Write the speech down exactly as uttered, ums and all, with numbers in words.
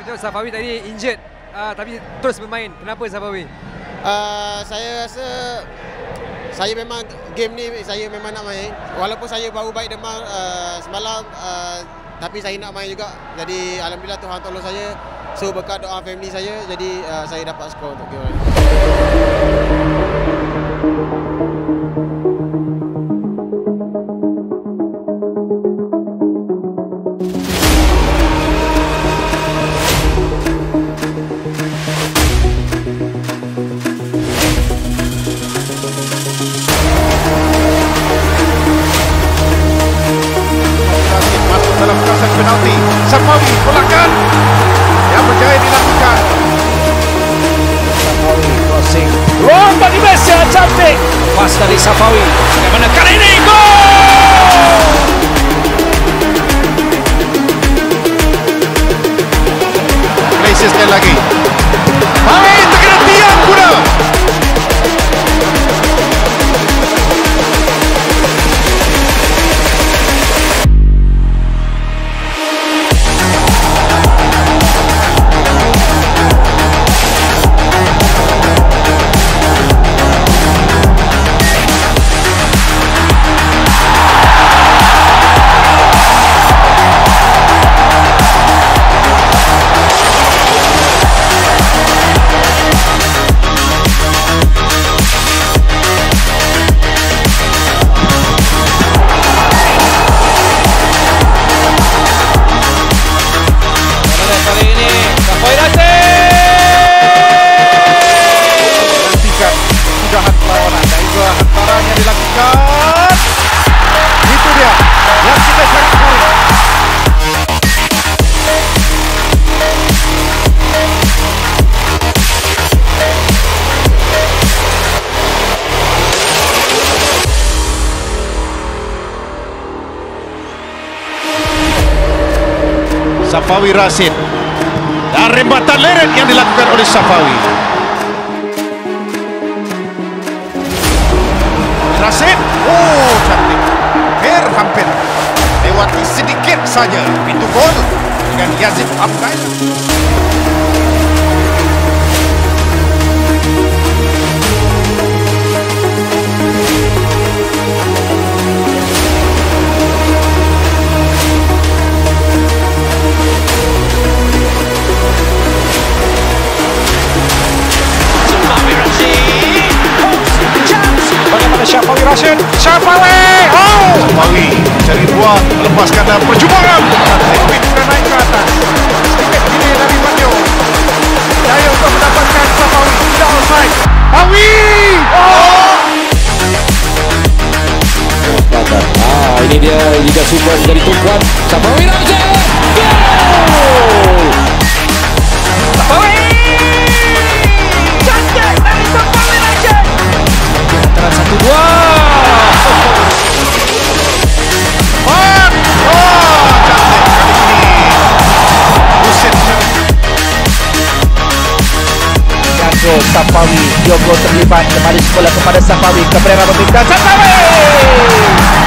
Coach Safawi tadi injured uh, tapi terus bermain. Kenapa Safawi? Uh, saya rasa saya memang game ni saya memang nak main. Walaupun saya baru baik demam uh, semalam uh, tapi saya nak main juga. Jadi alhamdulillah Tuhan tolong saya. So berkat doa family saya jadi uh, saya dapat skor untuk game ni. Dalam kawasan penalti, Safawi polakan yang berjaya dilakukan. Safawi crossing, ruang bagi Malaysia, cantik pas dari Safawi. Bagaimana kali ini gol? Malaysia sekali lagi. Safawi terkena tiang kuda. Safawi Rasid dan rembatan leret yang dilakukan oleh Safawi. Rasid, oh cantik, hampir hampir lewati sedikit saja pintu gol dengan Yazid Abdul. Safawi Rasid, Safawi, oh! Safawi cari ruang, melepaskan dalam perjumpaan. Sedikit naik ke atas, sedikit kiri dari Banjo. Daya untuk mendapatkan Safawi, tidak offside. Safawi, oh! Ah, ini dia Liga Super dari tumpuan Safawi Rasid, gol! Safawi, cantik dari Safawi Rasid. Antara satu dua. Oh, oh, cantik kali ini. Husin. Jago Safawi, Diogo terlibat kembali sekolah kepada Safawi, kepada meminta Safawi.